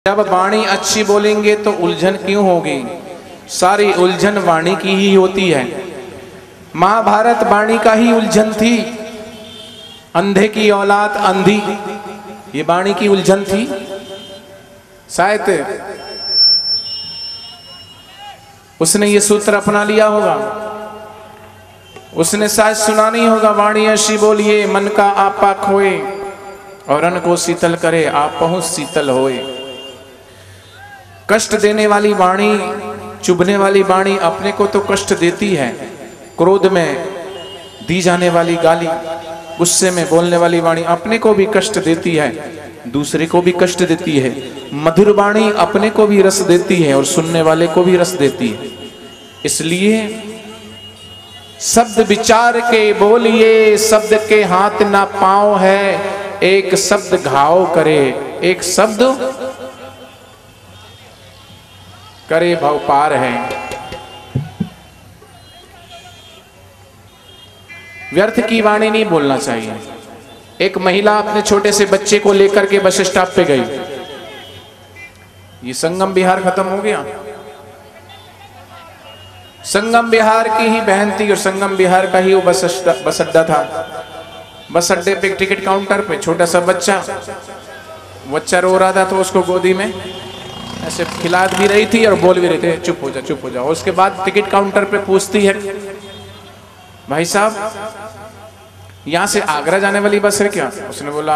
जब वाणी अच्छी बोलेंगे तो उलझन क्यों होगी? सारी उलझन वाणी की ही होती है। महाभारत वाणी का ही उलझन थी। अंधे की औलाद अंधी, ये वाणी की उलझन थी। शायद उसने ये सूत्र अपना लिया होगा, उसने शायद सुना नहीं होगा, वाणी ऐसी बोलिए मन का आपा खोए और अन्न को शीतल करे आप पहुंच शीतल होए। कष्ट देने वाली वाणी, चुभने वाली वाणी अपने को तो कष्ट देती है। क्रोध में दी जाने वाली गाली, गुस्से में बोलने वाली वाणी अपने को भी कष्ट देती है, दूसरे को भी कष्ट देती है। मधुर वाणी अपने को भी रस देती है और सुनने वाले को भी रस देती है। इसलिए शब्द विचार के बोलिए, शब्द के हाथ ना पांव है, एक शब्द घाव करे, एक शब्द करे भव पार है। व्यर्थ की वाणी नहीं बोलना चाहिए। एक महिला अपने छोटे से बच्चे को लेकर के बस स्टॉप पे गई। ये संगम बिहार खत्म हो गया। संगम बिहार की ही बहन थी और संगम बिहार का ही वो बस अड्डा था। बस अड्डे पे टिकट काउंटर पे छोटा सा बच्चा रो रहा था, तो उसको गोदी में ऐसे खिला भी रही थी और बोल भी रही थी चुप हो जा चुप हो जा। उसके बाद टिकट काउंटर पे पूछती है, भाई साहब यहां से आगरा जाने वाली बस है क्या? उसने बोला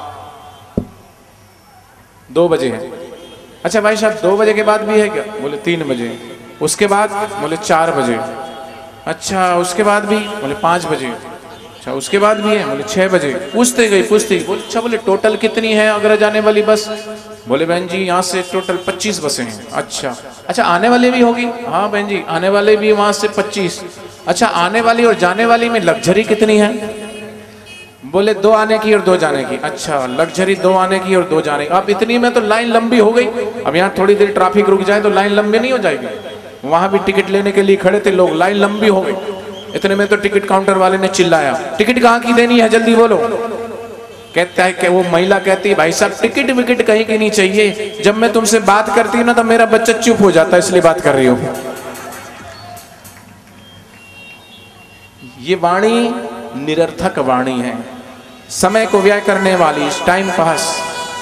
2 बजे है। अच्छा भाई साहब 2 बजे के बाद भी है क्या? बोले 3 बजे। उसके बाद? बोले 4 बजे। अच्छा उसके बाद भी? बोले 5 बजे। अच्छा उसके बाद भी है? बोले 6 बजे। पूछते गई बोले अच्छा बोले टोटल कितनी है आगरा जाने वाली बस? बोले बहन जी यहाँ से टोटल 25 बसें हैं। अच्छा आने वाली भी होगी? हाँ बहन जी आने वाले भी वहां से 25। अच्छा आने वाली और जाने वाली में लग्जरी कितनी है? बोले 2 आने की और 2 जाने की। अच्छा लग्जरी 2 आने की और 2 जाने की। अब इतनी में तो लाइन लंबी हो गई। अब यहाँ थोड़ी देर ट्रैफिक रुक जाए तो लाइन लंबी नहीं हो जाएगी? वहां भी टिकट लेने के लिए खड़े थे लोग, लाइन लंबी हो गई। इतने में तो टिकट काउंटर वाले ने चिल्लाया, टिकट कहाँ की देनी है जल्दी बोलो। कहता है कि वो महिला कहती है भाई साहब टिकट विकेट कहीं की नहीं चाहिए, जब मैं तुमसे बात करती हूँ ना तो मेरा बच्चा चुप हो जाता है, इसलिए बात कर रही हूँ। ये वाणी निरर्थक वाणी है, समय को व्यय करने वाली, टाइम पास।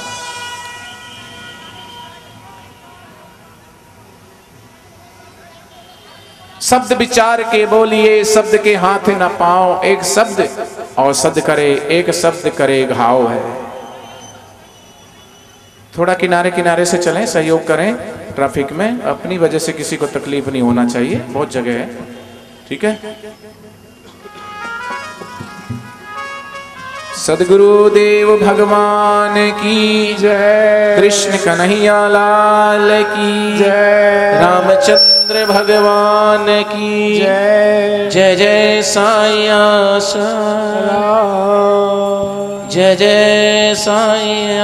शब्द विचार के बोलिए, शब्द के हाथ न पाओ, एक शब्द औषध करे, एक शब्द करे घाव है। थोड़ा किनारे किनारे से चलें, सहयोग करें ट्रैफिक में, अपनी वजह से किसी को तकलीफ नहीं होना चाहिए, बहुत जगह है, ठीक है। सदगुरु देव भगवान की जय, कृष्ण कन्हैया लाल की जय, रामचंद्र भगवान की जय। जय जय साईं जय जय साईं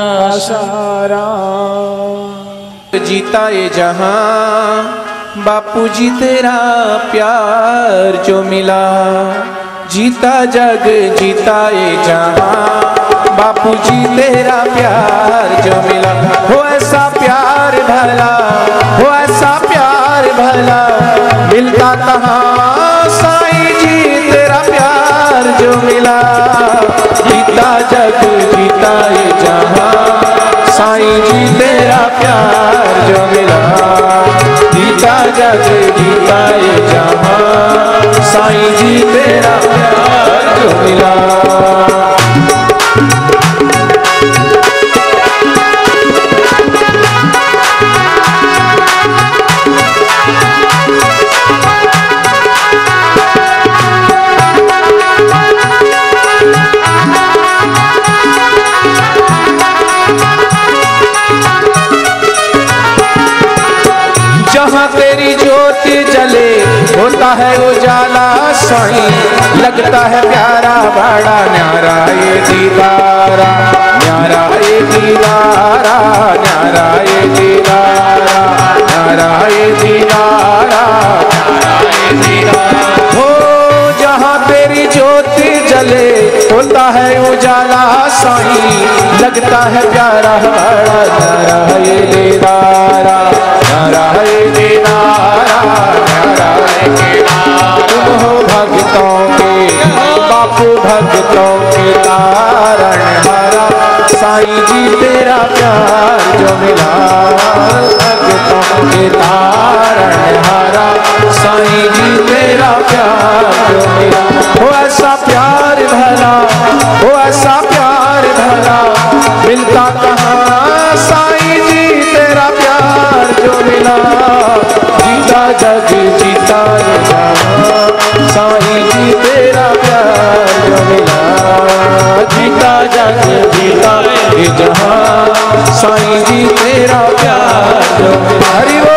जीता ये जहां बापू जी तेरा प्यार जो मिला, जीता जग जीता ये जहां बापू जी तेरा प्यार जो मिला। हो ऐसा प्यार भला, हो ऐसा प्यार भला मिलता कहाँ साईं जी तेरा प्यार जो मिला। जीता जग जीता ये जहां साईं जी तेरा प्यार जो मिला। जीता जग जीता ये जहां साईं जी तेरा प्यार जो मिला। जहाँ तेरी ज्योति जले होता है उजाला साईं, लगता है प्यारा बड़ा न्यारा ये दीदारा, न्यारा ये दीदारा, न्यारा ये दीदारा, न्यारा ये दीदारा, न्यारा ये दीदारा। हो जहाँ तेरी ज्योति जले होता है उजाला साईं, लगता है प्यारा बड़ा न्यारा ये दीदारा, न्यारा ये दीदारा, न्यारा ये दीदारा। तुम हो भक्तों के बापू भक्तों के तारणहारा, साईं जी तेरा प्यार जो मिला भक्तों के तारणहारा, साईं जी तेरा प्यार जो मिला। हो ऐसा प्यार भला, हो ऐसा प्यार भला मिलता कहाँ, साईं जी तेरा प्यार जो मिला। जीता जग जीता जहाँ, साईं जी तेरा प्यार जो मिला। जीता जग जीता जहाँ, साईं जी तेरा प्यार जो मिला। हरि बोल।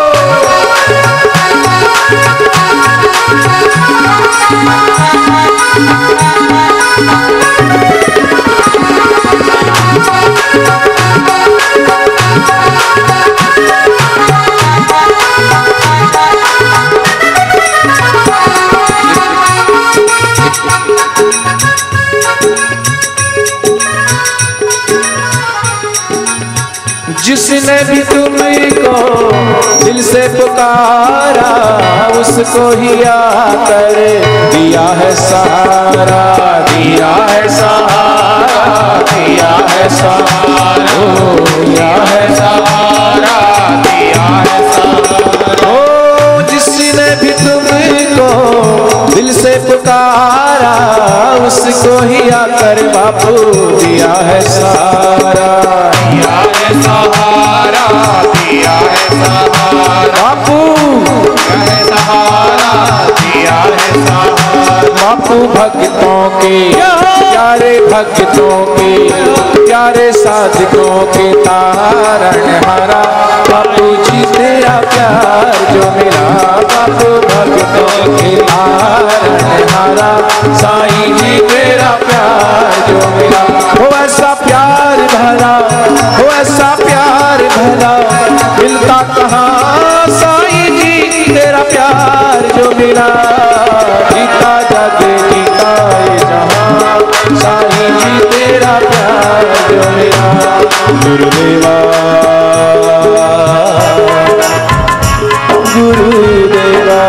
जिसने भी तुमको दिल से पुकारा, उसको ही आकर दिया है सहारा, दिया है सहारा, दिया है सहारा, दिया है सहारा, दिया है सहारा। ओ जिसने भी तुमको दिल से पुकारा, उसको ही आकर बापू दिया है सहारा, दिया है सहारा, दिया है सहारा। बापू है सहारा, दिया है सहारा। बापू भक्तों के प्यारे, भक्तों के प्यारे साधकों के तारणहारा, बापू जी तेरा प्यार जो मिला। बापू भक्तों के तारणहारा, साईं जी तेरा प्यार जो मिला। हो ऐसा प्यार भला, हो ऐसा प्यार भला मिलता कहाँ, साईं जी तेरा प्यार जो मिला। जीता जग जीता जहाँ, साईं जी तेरा प्यार जो मिला। गुरुदेवा गुरुदेवा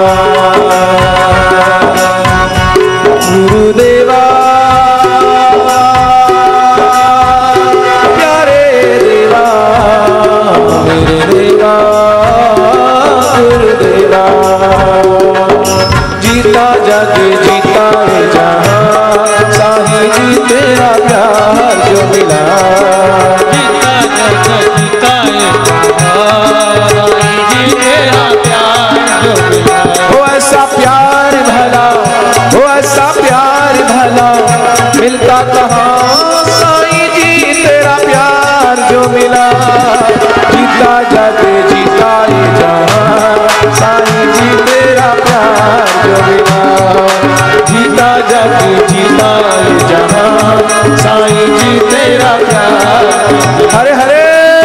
गुरुदेवा, प्यारे देवा मेरे देवा गुरुदेवा। जीता जग जीता जहाँ, साईं जी तेरा प्यार जो मिला। जीता जग जीता साईं जी तेरा प्यार जो मिला। हो ऐसा प्यार भला, हो ऐसा प्यार भला मिलता कहाँ, साईं जी तेरा प्यार जो मिला। जीता जग जीता जहाँ, साईं जी तेरा प्यार जो मिला। जीता जग जीता जहाँ, साईं जी तेरा प्यार। हरे हरे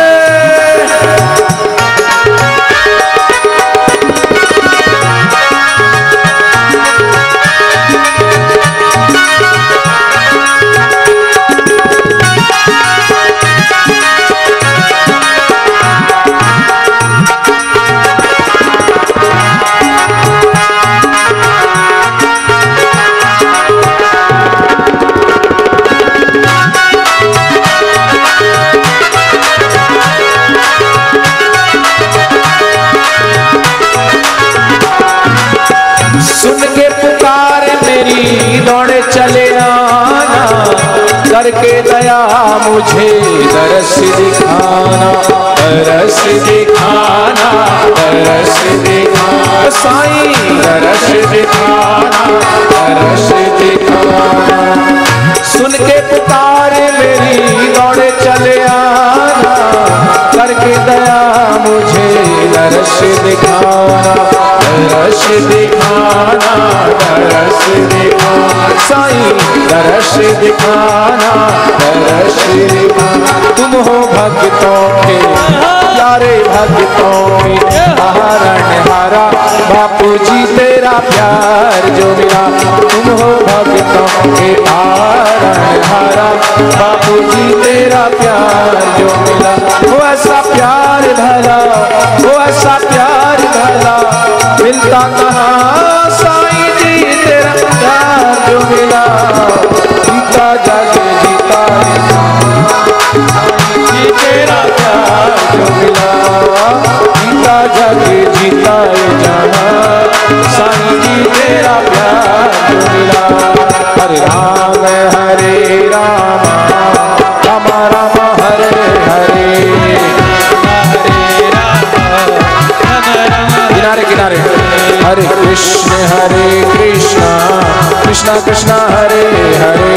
दौड़े चले आना, करके दया मुझे दरस दिखाना, दरस दिखाना, दरस दिखाना। साईं दरस दिखाना, दरस दिखाना। सुन के पुकार मेरी दौड़े चले आना, करके दया मुझे दरस दिखाना, दरस दिखाना, दरस दिखाना। साईं दरस दिखाना, दरस दिखाना। तुम हो भक्तों के प्यारे, भक्तों के तारणहारा, बापू जी तेरा प्यार जो मिला, तुम हो भक्तों के तारनहारा। बापू जी तेरा प्यार जो मिला, वो ऐसा प्यार भला, वो ऐसा प्यार भला मिलता कहाँ। साईं जी तेरा प्यार जो मिला, जीता जाके जीता जी तेरा प्यार जो मिला, जीता जाके जीता जहाँ। साईं जी तेरा प्यार जो मिला। हरे राम राम राम हरे हरे, किनारे किनारे। हरे कृष्ण कृष्ण कृष्ण हरे हरे,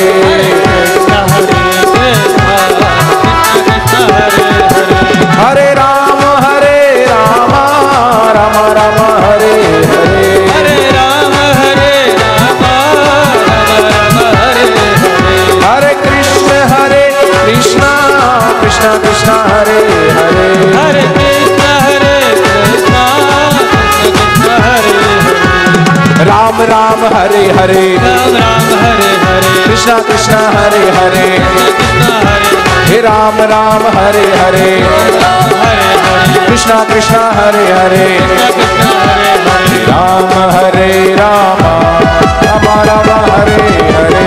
हरे राम राम राम हरे हरे, हरे राम हरे हरे कृष्ण कृष्ण कृष्ण हरे हरे, हरे कृष्ण हरे राम राम हरे हरे, राम राम हरे हरे, कृष्ण कृष्ण हरे हरे, हे राम राम हरे हरे, कृष्ण कृष्ण हरे हरे, राम हरे राम राम राम हरे हरे,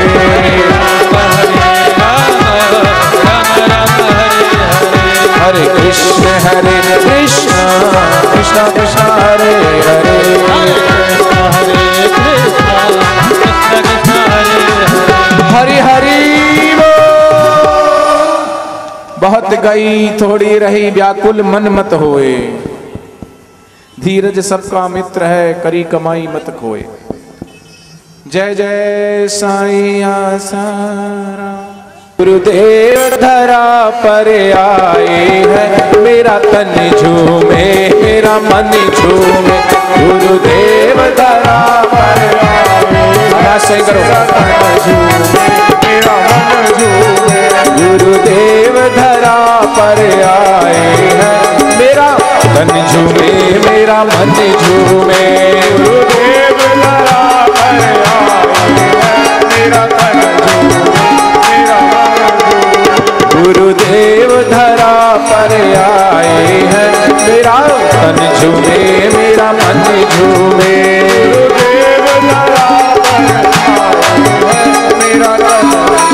हरे कृष्ण कृष्ण कृष्ण हरे हरे, हरि हरि बहुत गई थोड़ी रही, व्याकुल मन मत होए। धीरज सबका मित्र है, करी कमाई मत खोए। जय जय साईं आसाराम। गुरुदेव धरा पर आए हैं, मेरा तन झूमे मेरा मन झूमे। गुरुदेव धरा पर आए, सही करो, मेरा मन झूमे। गुरुदेव धरा पर आए हैं, मेरा तन झूमे मेरा मन झूमे। गुरुदेव धरा पर आए हैं, मेरा तन झूमे मेरा मन झूमे। गुरुदेव धरा पर आए हैं, मेरा तन झूमे मेरा मन झूमे। गुरुदेव धरा पर आए हैं, मेरा तन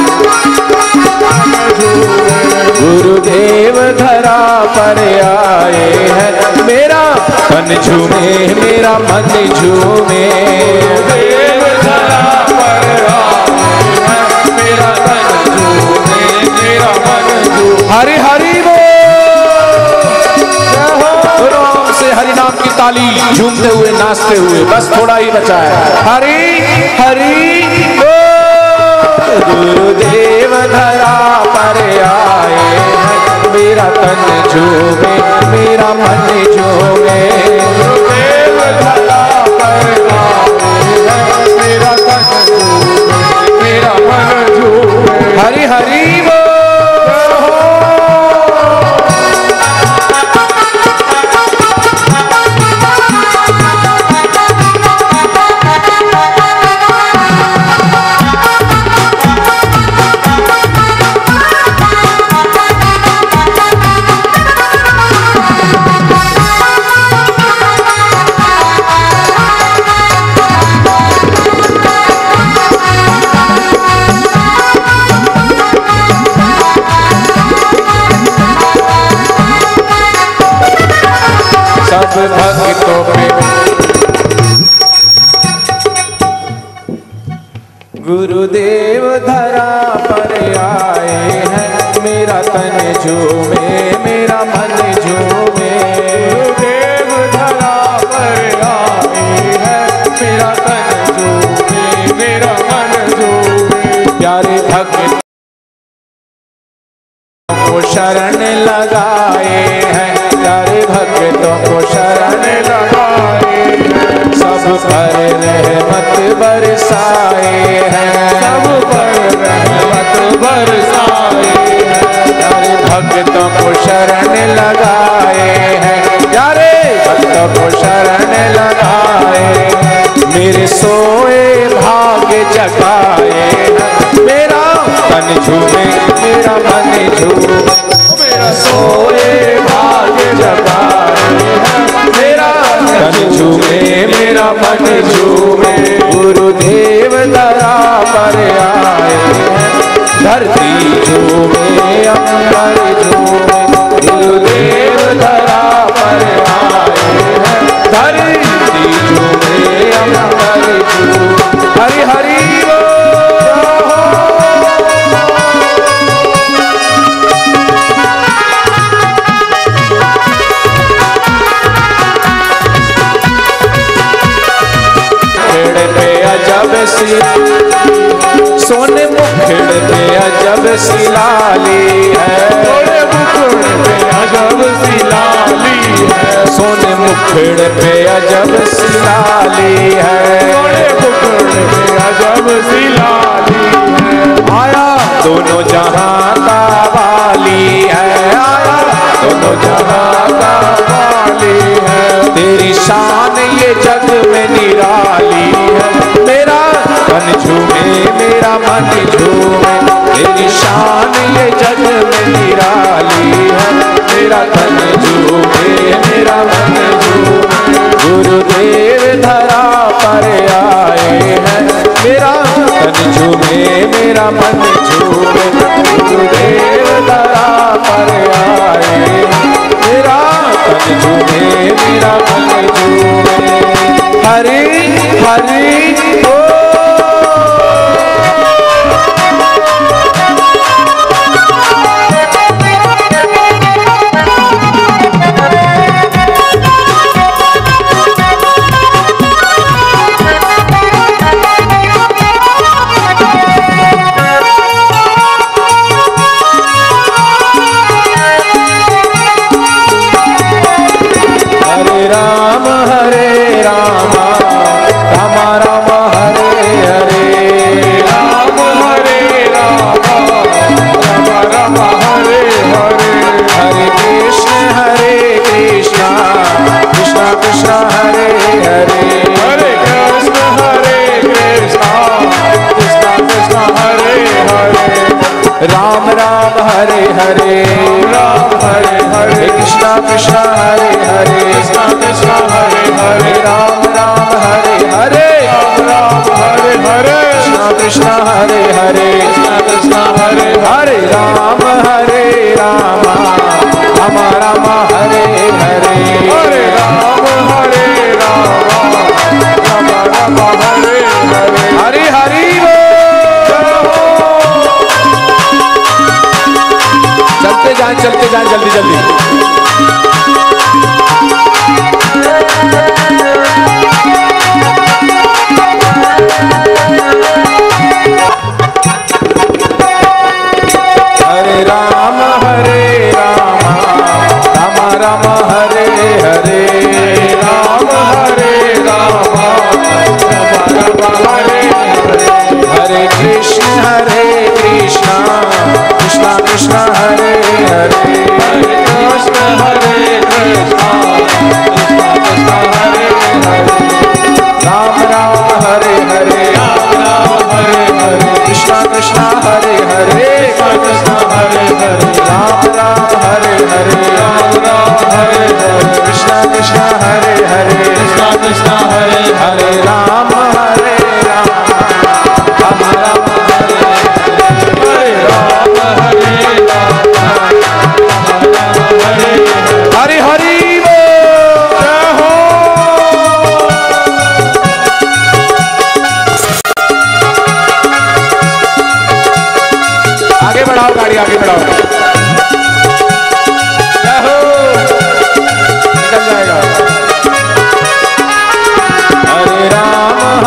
गुरुदेव धरा पर आए हैं, मेरा तन झूमे मेरा मन झूमे। देव धरा पर आए हैं, मेरा तन झूमे मेरा मन झूमे। हरि हरि बोल, राम से हरि नाम की ताली झूमते हुए नाचते हुए, बस थोड़ा ही बचा है। हरि हरि बोल। गुरुदेव धरा पर आए हैं, मेरा तन झूमे मेरा मन झूमे। गुरुदेव धरा पर आए हैं, मेरा तन झूमे मेरा मन झूमे। हरि हरि बोल। सब भक्तों पे गुरुदेव धरा पर आए हैं, मेरा तन झूमे मेरा मन झूमे। गुरुदेव धरा पर आए हैं, मेरा तन झूमे मेरा मन झूमे। प्यारे भक्त को शरण लगाए हैं, प्यारे भक्तों को शरण लगाए हैं। सब पर रहमत बरसाए हैं, सब पर रहमत बरसाए हैं। प्यारे भक्तों को शरण लगाए हैं, प्यारे भक्तों को शरण लगाए मन झूमे। गुरुदेव धरा पर आए हैं, धरती झूमे अंबर झूमे। गुरुदेव धरा पर आए हैं, धरती झूमे अंबर झूमे। हरि हरि सोने मुखड़ पे अजब सी लाली है। सोने मुखड़ पे अजब सी लाली है। सोने मुखड़ पे अजब सी लाली है। सोने मुखड़ पे अजब सी लाली है। आया दोनों जहां का वाली है। आया दोनों जहां का वाली है। तेरी शान ये जग में निराली है। मेरा मन झूमे मेरा मन झूमे। तेरी शान ये जग में निराली है। मेरा तन झूमे मेरा मन झूमे। गुरुदेव धरा पर आए हैं, मेरा तन झूमे मेरा मन झूमे। गुरुदेव धरा पर आए हैं, मेरा तन झूमे मेरा मन झूमे। हरि हरि ओ राम राम हरे हरे राम हरे हरे। कृष्णा कृष्णा हरे हरे कृष्णा कृष्णा हरे हरे। राम राम हरे हरे राम राम हरे हरे। कृष्णा कृष्णा हरे हरे कृष्णा कृष्णा हरे हरे। राम हरे राम राम राम हरे हरे। हरे राम हरे राम राम राम हरे हरे। हरि हरि चलते जाएं जल्दी जल्दी। हरे राम राम राम हरे हरे। राम हरे राम राम हरे हरे। हरे कृष्ण कृष्णा कृष्णा हरे हरे। हरे कृष्ण कृष्णा कृष्णा हरे हरे। राम राम हरे हरे राम राम हरे हरे। कृष्णा कृष्णा हरे हरे कृष्णा हरे हरे। राम राम हरे हरे राम राम हरे हरे। कृष्णा कृष्णा हरे हरे कृष्णा कृष्णा हरे हरे। राम हरे राम राम राम हरे हरे। राम हरे हरि हरि आगे बढ़ाओ गाड़ी आगे बढ़ाओ। निकल जाएगा। हरे राम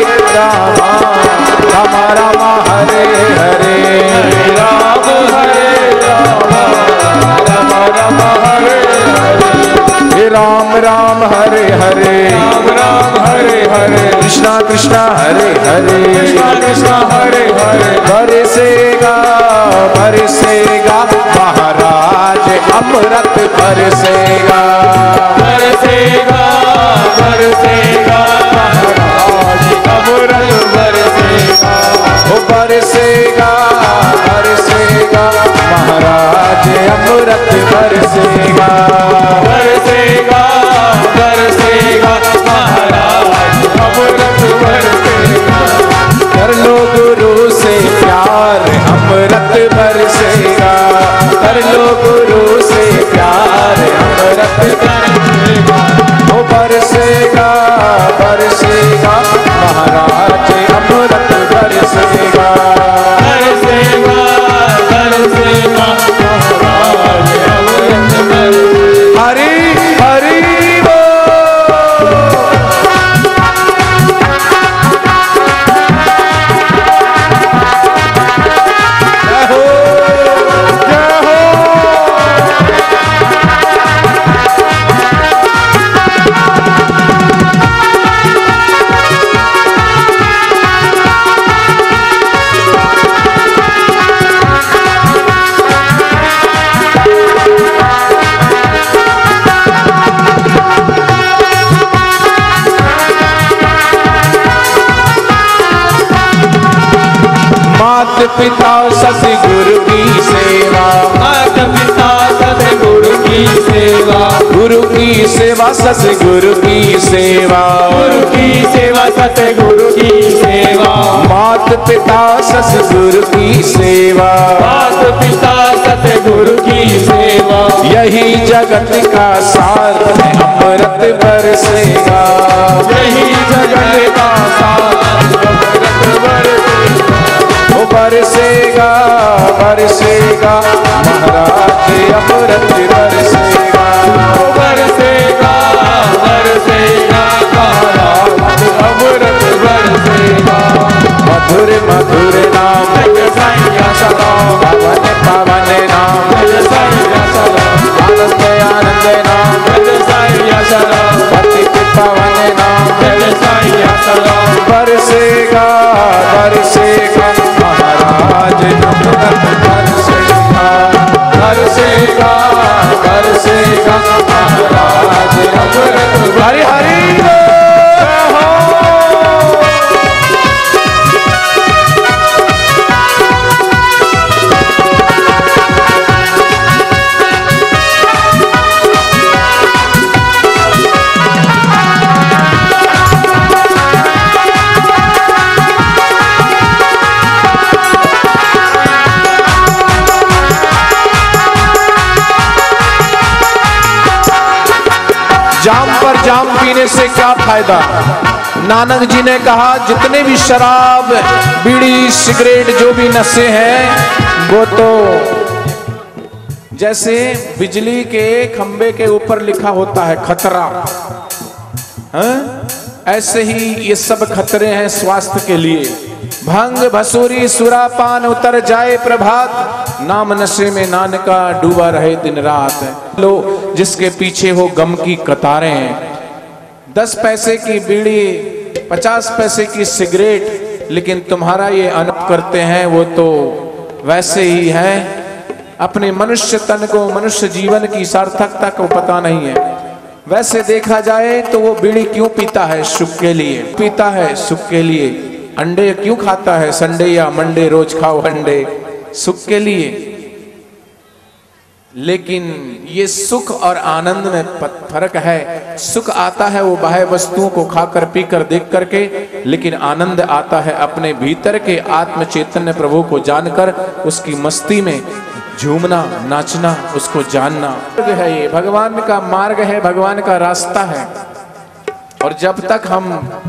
राम राम हरे हरे। राम हरे राम राम हरे हरे। राम राम हरे हरे राम राम हरे हरे। कृष्णा कृष्णा हरे हरे कृष्णा कृष्णा हरे हरे। बरसेगा बरसेगा महाराज अमृत बरसेगा। बरसेगा बरसेगा महाराज अमृत बरसेगा। ओ बरसेगा बरसेगा महाराज अमृत बरसेगा। बरसेगा बरसेगा महाराज वो बरसेगा बरसेगा महाराज अमृत बरसेगा हरि हरि मात पिता सतगुरु की सेवा माता पिता सतगुरु की सेवा गुरु की सेवा सतगुरु की सेवा गुरु की सेवा सतगुरु की सेवा मात पिता सतगुरु की सेवा माता पिता सतगुरु की सेवा यही जगत का सार है अमृत बरसेगा यही जगत का सार अमृत बरसेगा वो बरसेगा बरसेगा महाराज अमृत बरसेगा बरसेगा बरसेगा महाराज अमृत बरसेगा मधुर मधुर नाम पावन पावन नाम आनंद आनंद नाम पति पावन नाम बरसेगा बरसेगा महाराज अमृत बरसेगा बरसेगा बरसेगा महाराज अमृत हरि हरि जाम पर जाम पीने से क्या फायदा। नानक जी ने कहा जितने भी शराब बीड़ी सिगरेट जो भी नशे हैं वो तो जैसे बिजली के खंबे के ऊपर लिखा होता है खतरा है? ऐसे ही ये सब खतरे हैं स्वास्थ्य के लिए। भंग भसूरी सुरापान उतर जाए प्रभात, नाम नशे में नानका डूबा रहे दिन रात। लो जिसके पीछे हो गम की कतारें, 10 पैसे की बीड़ी 50 पैसे की सिगरेट, लेकिन तुम्हारा ये अनप करते हैं वो तो वैसे ही है। अपने मनुष्य तन को मनुष्य जीवन की सार्थकता को पता नहीं है। वैसे देखा जाए तो वो बीड़ी क्यों पीता है? सुख के लिए पीता है, सुख के लिए। अंडे क्यों खाता है? संडे या मंडे रोज खाओ अंडे, सुख के लिए। लेकिन ये सुख और आनंद में फर्क है। सुख आता है वो बाह्य वस्तुओं को खाकर पीकर देख करके, लेकिन आनंद आता है अपने भीतर के आत्म चैतन्य प्रभु को जानकर उसकी मस्ती में झूमना नाचना, उसको जानना है। ये भगवान का मार्ग है, भगवान का रास्ता है। और जब तक हम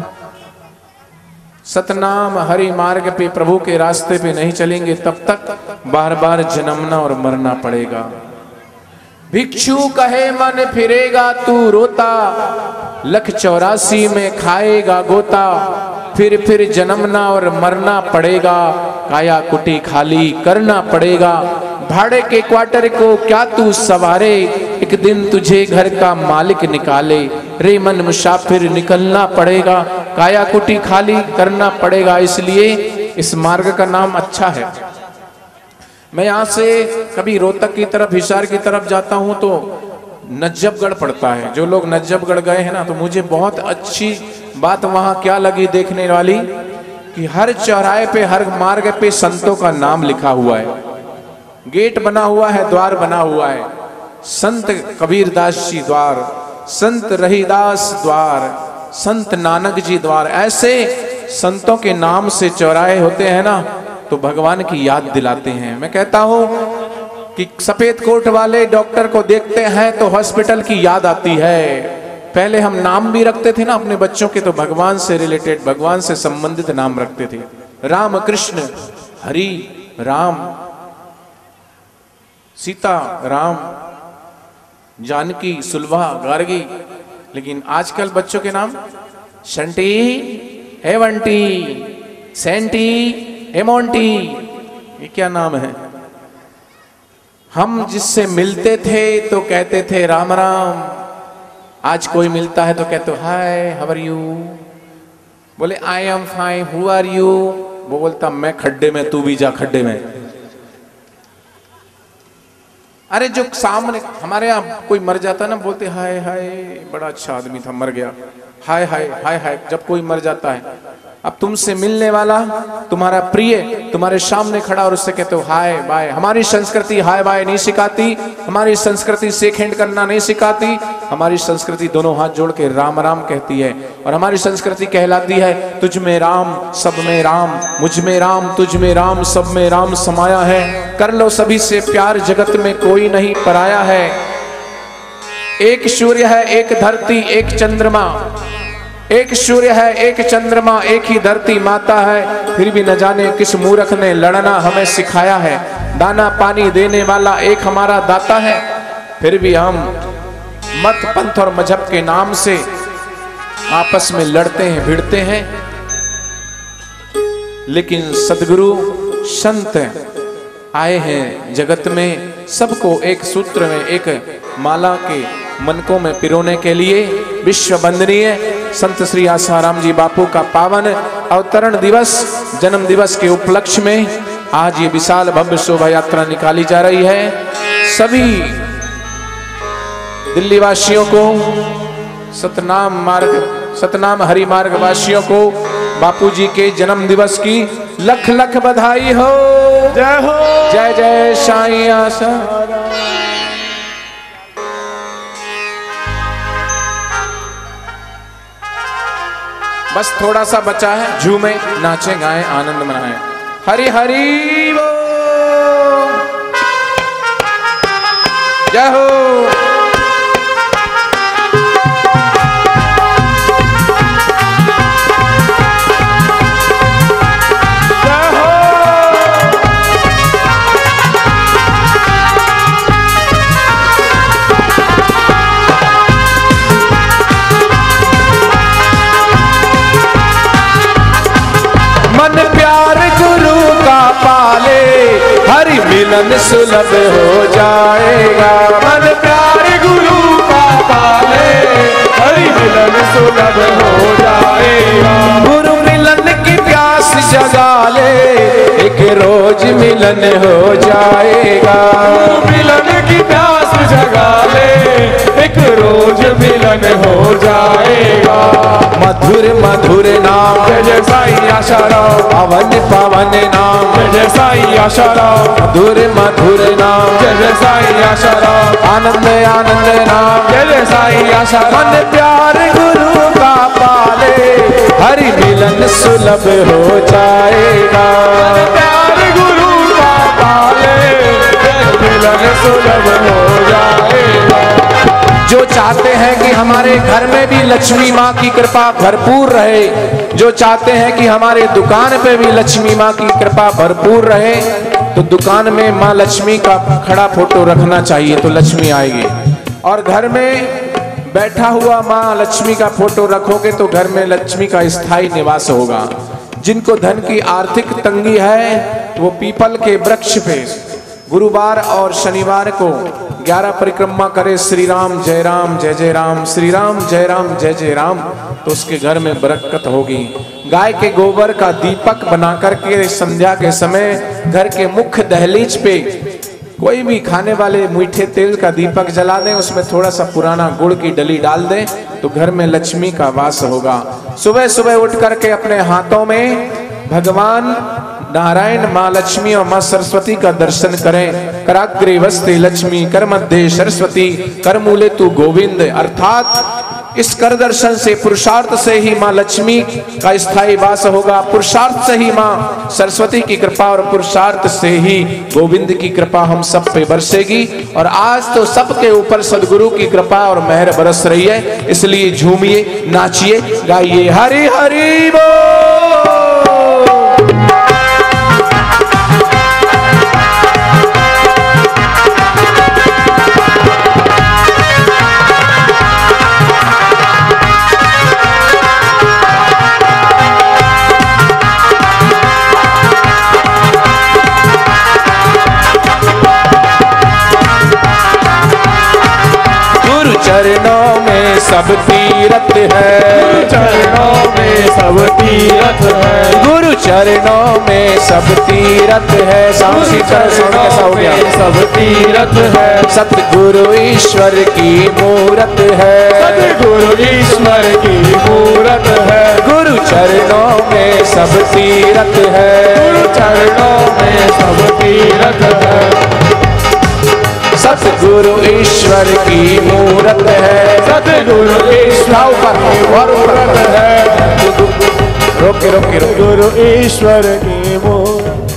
सतनाम हरि मार्ग पे प्रभु के रास्ते पे नहीं चलेंगे तब तक बार बार जन्मना और मरना पड़ेगा। भिक्षु कहे मन फिरेगा तू रोता, 184 में खाएगा गोता। फिर जन्मना और मरना पड़ेगा, काया कुटी खाली करना पड़ेगा। भाड़े के क्वार्टर को क्या तू सवारे, एक दिन तुझे घर का मालिक निकाले। रे मन मुसाफिर निकलना पड़ेगा, काया कुटी खाली करना पड़ेगा। इसलिए इस मार्ग का नाम अच्छा है। मैं यहाँ से कभी रोहतक की तरफ हिसार की तरफ जाता हूँ तो नजफगढ़ पड़ता है। जो लोग नजफगढ़ गए हैं ना, तो मुझे बहुत अच्छी बात वहाँ क्या लगी देखने वाली, कि हर चौराहे पे हर मार्ग पे संतों का नाम लिखा हुआ है। गेट बना हुआ है, द्वार बना हुआ है। संत कबीरदास जी द्वार, संत रहीदास द्वार, संत नानक जी द्वार। ऐसे संतों के नाम से चौराहे होते हैं ना, तो भगवान की याद दिलाते हैं। मैं कहता हूं कि सफेद कोट वाले डॉक्टर को देखते हैं तो हॉस्पिटल की याद आती है। पहले हम नाम भी रखते थे ना अपने बच्चों के, तो भगवान से रिलेटेड, भगवान से संबंधित नाम रखते थे। राम कृष्ण, हरि राम, सीता राम, जानकी सुलभा गार्गी। लेकिन आजकल बच्चों के नाम शंटी, हेवंटी, सेंटी, हेमोंटी, ये क्या नाम है? हम जिससे मिलते थे तो कहते थे राम राम, आज कोई मिलता है तो कहते हो हाय हाउ आर यू, बोले I am fine, who are you, वो बोलता मैं खड्डे में, तू भी जा खड्डे में। अरे जो सामने हमारे यहाँ कोई मर जाता ना, बोलते हाय हाय बड़ा अच्छा आदमी था मर गया, हाय हाय हाय हाय जब कोई मर जाता है। अब तुमसे मिलने वाला तुम्हारा प्रिय तुम्हारे सामने खड़ा और उससे कहते हो हाय बाय। हमारी संस्कृति हाय बाय नहीं सिखाती, हमारी संस्कृति शेक हैंड करना नहीं सिखाती, हमारी संस्कृति दोनों हाथ जोड़ के राम राम कहती है। और हमारी संस्कृति कहलाती है तुझ में राम सब में राम, मुझ में राम तुझ में राम सब में राम समाया है, कर लो सभी से प्यार जगत में कोई नहीं पराया है। एक सूर्य है एक धरती एक चंद्रमा, एक सूर्य है एक चंद्रमा एक ही धरती माता है, फिर भी न जाने किस मूर्ख ने लड़ना हमें सिखाया है। दाना पानी देने वाला एक हमारा दाता है, फिर भी हम मत पंथ और मजहब के नाम से आपस में लड़ते हैं भिड़ते हैं। लेकिन सदगुरु संत आए हैं जगत में, सबको एक सूत्र में एक माला के मनकों में पिरोने के लिए। विश्व वंदनीय संत श्री आसाराम जी बापू का पावन अवतरण दिवस, जन्म दिवस के उपलक्ष्य में आज ये विशाल भव्य शोभा यात्रा निकाली जा रही है। सभी दिल्ली वासियों को, सतनाम हरि मार्ग वासियों को बापू जी के जन्म दिवस की लख लख बधाई हो। जय हो, जय जय साईं आसाराम। बस थोड़ा सा बचा है, झूमे नाचे गाएं आनंद मनाएं। हरि हरि बोल, जय हो। हरि मिलन सुलभ हो जाएगा, मन प्यार गुरु का पाले, हरि मिलन सुलभ हो जाएगा। गुरु मिलन की प्यास जगा ले, एक रोज मिलन हो जाएगा। गुरु मिलन की प्यास जगा ले, एक रोज मिलन हो जाएगा। मधुर मधुर नाम जय जय साईं आसाराम, पावन पावन नाम जय जय साईं आसाराम, मधुर मधुर नाम जय जय साईं आसाराम, आनंद आनंद नाम जय जय साईं आसाराम। मन प्यार गुरु का पाले, हरि मिलन सुलभ हो जाएगा। मन प्यार गुरु का पाले, हरि मिलन सुलभ हो जाएगा। जो चाहते हैं कि हमारे घर में भी लक्ष्मी माँ की कृपा भरपूर रहे, जो चाहते हैं कि हमारे दुकान पे भी लक्ष्मी माँ की कृपा भरपूर रहे, तो दुकान में माँ लक्ष्मी का खड़ा फोटो रखना चाहिए, तो लक्ष्मी आएगी। और घर में बैठा हुआ माँ लक्ष्मी का फोटो रखोगे तो घर में लक्ष्मी का स्थायी निवास होगा। जिनको धन की आर्थिक तंगी है वो पीपल के वृक्ष पे गुरुवार और शनिवार को 11 परिक्रमा करे श्री राम जय जय राम, श्री राम जय जय राम, तो उसके घर में बरकत होगी। गाय के गोबर का दीपक बना करके संध्या के समय घर के मुख्य दहलीज पे कोई भी खाने वाले मीठे तेल का दीपक जला दें, उसमें थोड़ा सा पुराना गुड़ की डली डाल दें, तो घर में लक्ष्मी का वास होगा। सुबह सुबह उठ करके अपने हाथों में भगवान नारायण माँ लक्ष्मी और माँ सरस्वती का दर्शन करें। कराग्रे वस्ते लक्ष्मी, कर मध्य सरस्वती, कर मूले तू गोविंद, अर्थात इस कर दर्शन से, पुरुषार्थ से ही माँ लक्ष्मी का स्थायी वास होगा, पुरुषार्थ से ही माँ सरस्वती की कृपा और पुरुषार्थ से ही गोविंद की कृपा हम सब पे बरसेगी। और आज तो सबके ऊपर सदगुरु की कृपा और मेहर बरस रही है, इसलिए झूमिए, नाचिए, गाइए हरि हरि बोल। चरणों में सब तीरथ है, चरणों में सब तीरथ है, गुरु चरणों में सब तीरथ है। साउंड कैसा हो गया? सब तीरथ है, सतगुरु ईश्वर की मूरत है, सतगुरु ईश्वर की मूरत है, गुरु चरणों में सब तीरथ है, गुरु चरणों में सब तीरथ है, सतगुरु ईश्वर की मूरत है, सतगुरु ईश्वर की मूरत है, रोके रोके रोके गुरु ईश्वर की मूरत।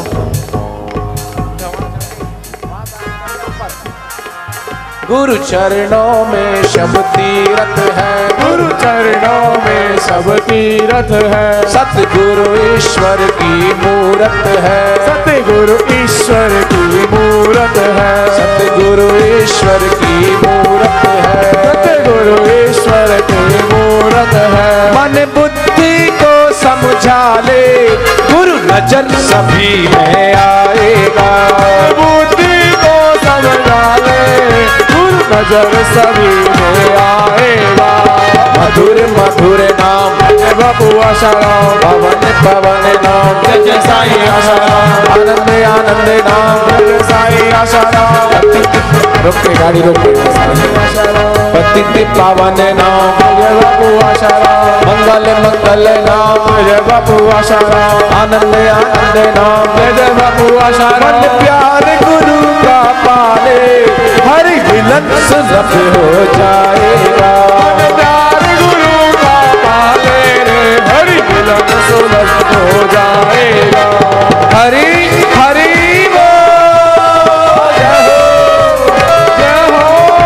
गुरु चरणों में सब तीरथ है, गुरु चरणों में सब तीरथ है, सतगुरु ईश्वर की मूरत है, सतगुरु ईश्वर की मूरत है, सतगुरु ईश्वर की मूरत है, सतगुरु ईश्वर की मूरत है। मन बुद्धि को समझा ले, गुरु नजर सभी में आएगा, बुद्धि को समझा ले, गुरु नजर सभी में आएगा। मधुर मधुर नाम जय बबुआ शरण, पवन पवन नाम, जय जय साई आशाराम, आनंद आनंद नाम, जय साई आशाराम, रोक के गाड़ी रोक के, पतित पावन नाम, जय बबुआ शरण, मंगल मंगल नाम, जय बबुआ शरण, आनंद आनंद नाम, जय जय बबुआ मन शरण। प्यार गुरु का पाले, हर मिलन सुलभ हो जाएगा, प्यार गुरु का पाले रे, हरि मिलन सुलभ हो जाएगा। हरि हरि बोल, जय हो जय हो।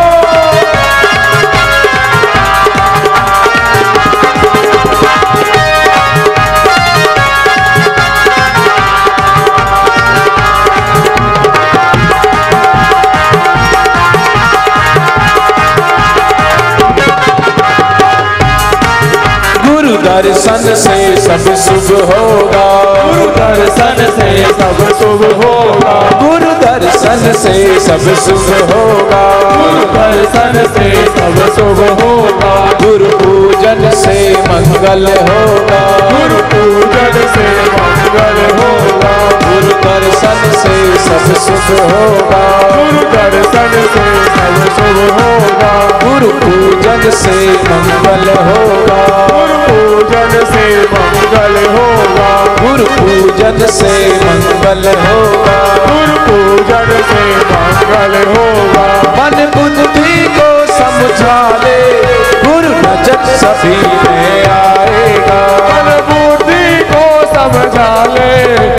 गुरु दर्शन से सब शुभ होगा, गुरु दर्शन से सब शुभ होगा, गुरु दर्शन से सब शुभ होगा, गुरु दर्शन से सब शुभ होगा, गुरु पूजन से मंगल होगा, गुरु पूजन से मंगल होगा, गुरु दर्शन से सब शुभ होगा, गुरु दर्शन से सब शुभ होगा, गुरु पूजन से मंगल होगा, गुरु पूजन से मंगल होगा, गुरु पूजन से मंगल होगा, गुरु पूजन से मंगल होगा। मन बुद्धि को समझा ले, गुरु नजर सभी में आएगा, मन बुद्धि को समझा ले,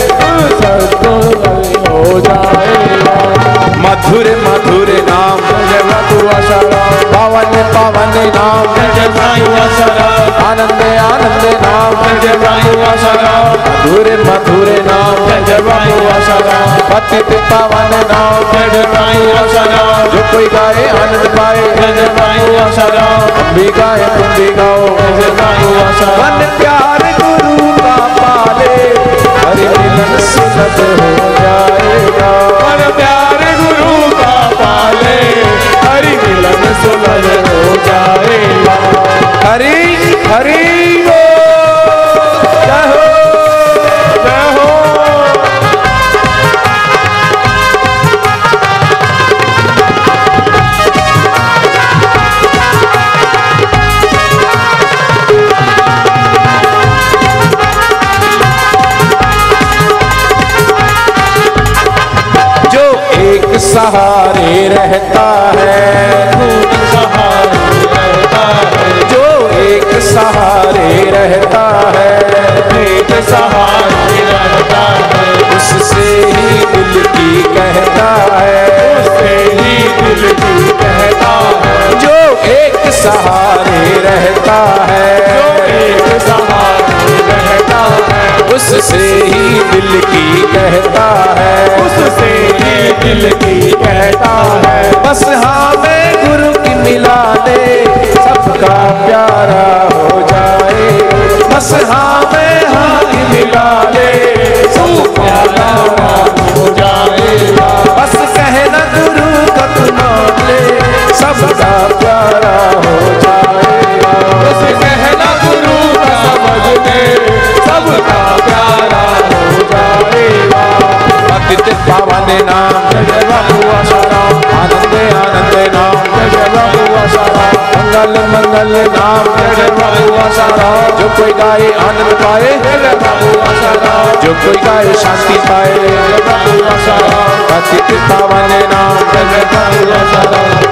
सत्संग हो जाएगा। मधुर मधुर नाम, जय बबुआ शरण, पावन पावन नाम, जय साई आशाराम, आनंद आनंद नाम, जय बबुआ शरण, मधुर मधुर नाम, जय बबुआ शरण, पतित पावन नाम, जय साई आशाराम, जो कोई गाए आनंद पाए, जय साई आशाराम, हम भी गाए तुम भी गाओ, जय साई आशाराम। मन प्यार गुरु का पाले, हरि मिलन सुलभ हो जाएगा, मन प्यार गुरु का पाले, हरि मिलन सुलभ हो जाएगा। हरि हरि बोल, जय हो जय हो। जो एक सहारे रहता है, सहारे रहता है, सहारे रहता है, एक सहारे रहता है, उससे ही दिल की कहता है, उससे ही दिल की कहता है। बस हाँ मैं गुरु की मिला दे, सबका प्यारा हो जाए। बस हाँ मैं हाँ की मिला दे, सबका प्यारा हो जाएगा। बस कहना गुरु का तू मान ले, सबका प्यारा हो जाएगा। बस कहना गुरु का समझ ले, सबका प्यारा हो जाएगा। अतित पावन नाम जय बाबू आसाराम, आनंद आनंद नाम, जय बाबू आसाराम, मंगल मंगल नाम, जय बाबू आसाराम, जो कोई गाए आनंद पाए, जय बाबू आसाराम, जो कोई गाए शांति पाए। जय बाबू आसाराम, अतित पावन नाम, जय बाबू आसाराम।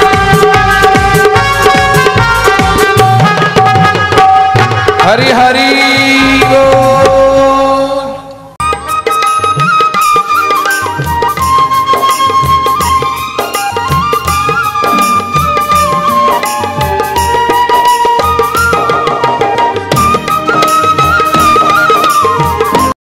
हरि हरि